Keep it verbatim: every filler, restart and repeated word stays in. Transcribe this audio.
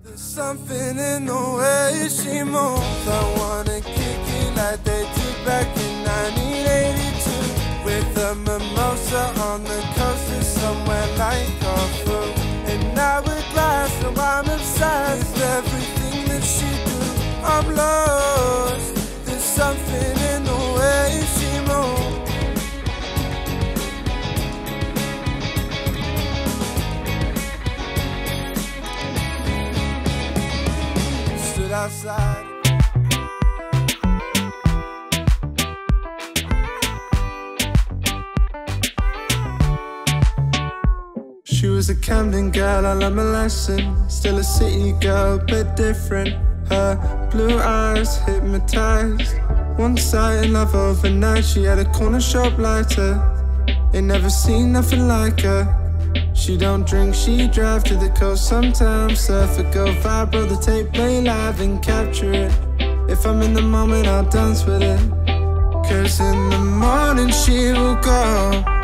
There's something in the way she moves. I wanna kick it like they did back in nineteen eighty-two, with a mimosa on the coast of somewhere like Corfu. An hourglass, so I'm obsessed with everything that she do. I'm lost. There's something in the way she moves. Stood outside. She was a Camden girl, I learned my lesson. Still a city girl, but different. Her blue eyes hypnotized. One sight in love overnight. She had a corner shop lighter. Ain't never seen nothing like her. She don't drink, she drive to the coast sometimes. Surf it, go viral, the tape play live and capture it. If I'm in the moment, I'll dance with it. Cause in the morning she will go